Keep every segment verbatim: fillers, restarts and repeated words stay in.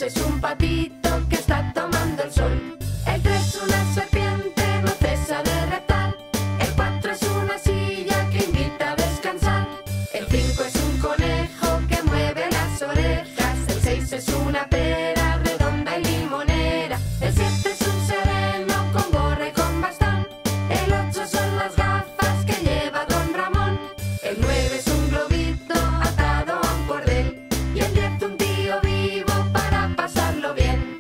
es un patito que está tomando el sol. El tres una serpiente, no cesa de reptar. El cuatro es una silla que invita a descansar. El cinco es un conejo que mueve las orejas. El seis es una pera redonda y limonera. El siete es un sereno con gorra y con bastón. El ocho son las gafas que lleva don Ramón. El nueve es un globito atado a un cordel. Y el diez un tío vivo para pasarlo bien.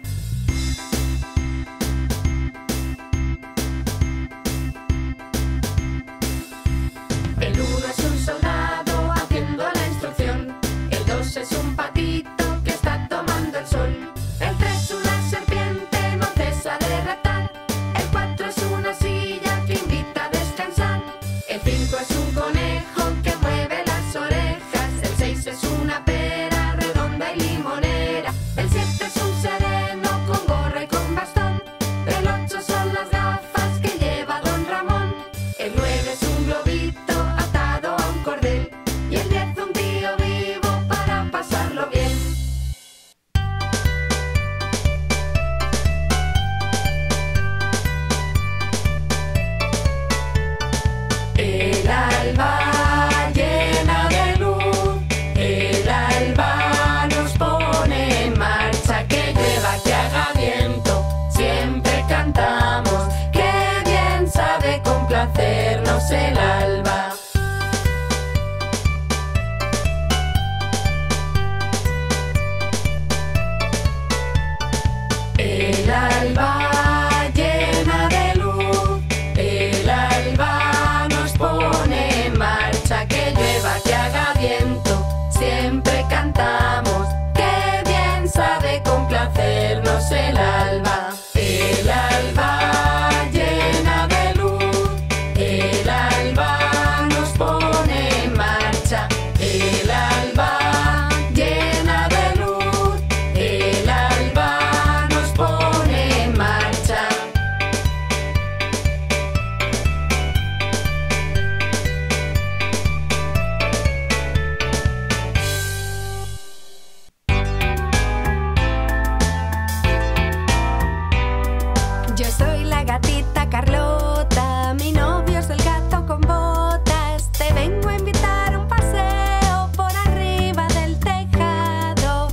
El uno es un soldado haciendo la instrucción. El dos es un patito que está tomando el sol. El tres una serpiente, no cesa de reptar. El cuatro es una silla que invita a descansar. El cinco es un conejo que mueve las orejas. El seis es una pera redonda y limonera. El siete es un sereno con gorra y con bastón. El ocho son las gafas que lleva don Ramón. El nueve es un globito atado a un cordel. Y el diez un tío vivo para pasarlo bien. El alba llena de luz, el alba nos pone en marcha. Que llueva, que haga viento, siempre cantamos. Qué bien sabe complacernos el alba. El alba llena de luz, el alba nos pone en marcha. Que llueva, que haga viento, siempre cantamos. Qué bien sabe complacernos el alba. El alba llena de luz, el alba nos pone en marcha. El alba llena de luz, el alba nos pone en marcha. Yo soy la gatita Carlota, mi novio es el gato con botas. Te vengo a invitar a un paseo por arriba del tejado.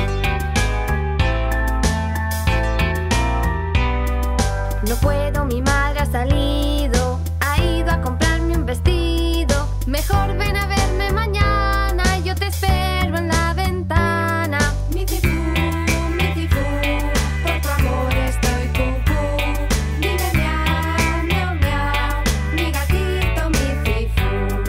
No puedo, mi madre ha salido, ha ido a comprarme un vestido. Mejor ven a verme mañana, yo te espero en la ventana. Mi tifú, mi tifú, por tu amor estoy cucú. Dime miau, miau, miau, mi gatito, mi tifú.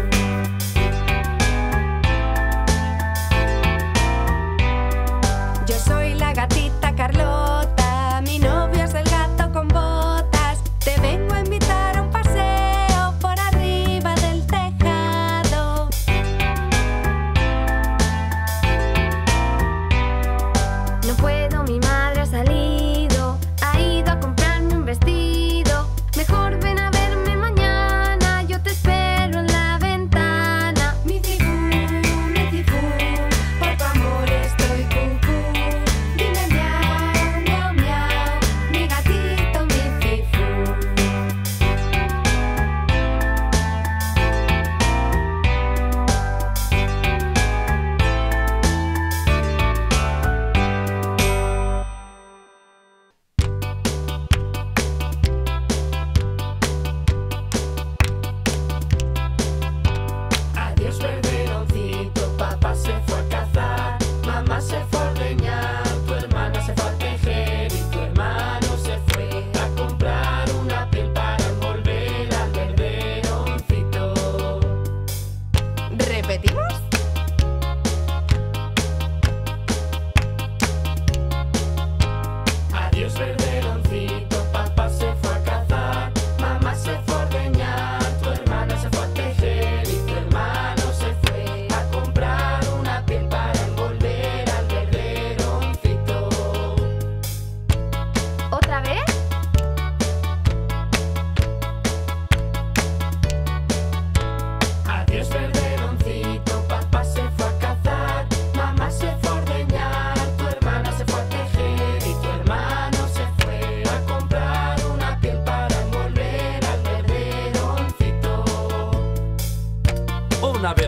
Yo soy la gatita Carlota, mi novio es el gato con botas. Te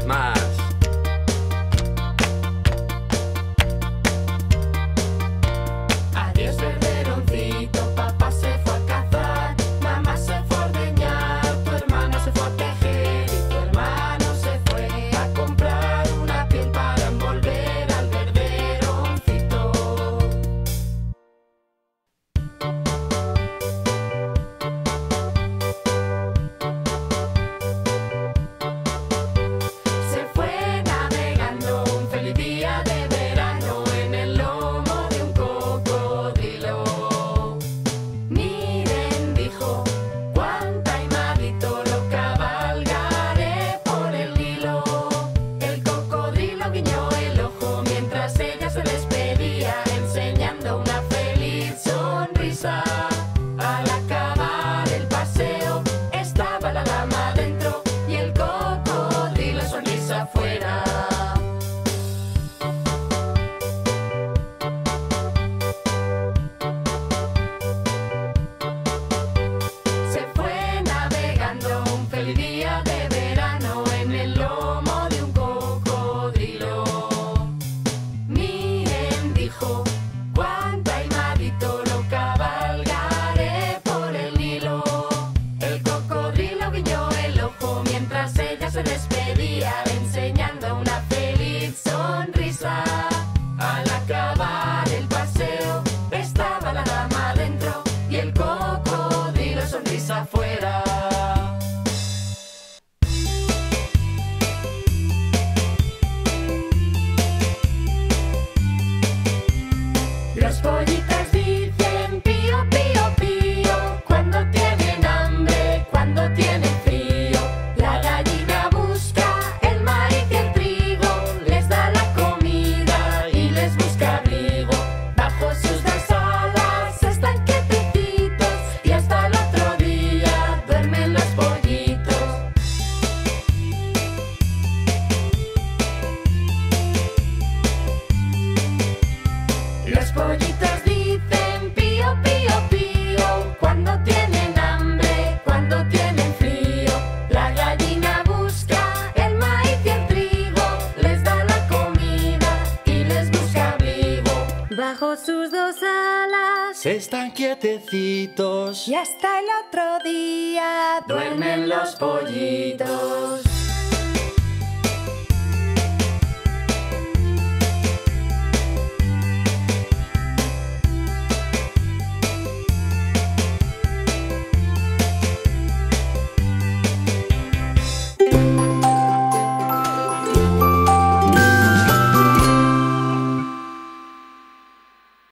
más. Adiós, verderoncito, papá se fue a cazar, mamá se fue a ordeñar, tu hermana se fue a tejer y tu hermano se fue a comprar una piel para envolver al verderoncito. Se fue navegando un feliz día de verano en el lomo de un cocodrilo. Miren, dijo, cuán taimadito lo cabalgaré por el Nilo. El cocodrilo guiñó el ojo mientras ella se despedía, enseñando una feliz sonrisa. Al acabar el paseo, estaba la lama dentro y el cocodrilo sonrisa afuera. Se fue navegando un feliz día de verano en el lomo de un cocodrilo. Miren, dijo, cuán taimadito lo cabalgaré por el Nilo. El cocodrilo guiñó el ojo mientras ella se despedía, enseñando una feliz sonrisa. Al acabar el paseo, estaba la dama dentro y el cocodrilo sonrisa afuera. Los pollitos dicen pío, pío, pío, cuando tienen hambre, cuando tienen frío. La gallina busca el maíz y el trigo, les da la comida y les busca abrigo. Bajo sus dos alas están quietecitos y hasta el otro día duermen los pollitos. Los pollitos dicen pío, pío, pío, cuando tienen hambre, cuando tienen frío. La gallina busca el maíz y el trigo, les da la comida y les busca abrigo. Bajo sus dos alas Están quietecitos. y hasta el otro día duermen los pollitos.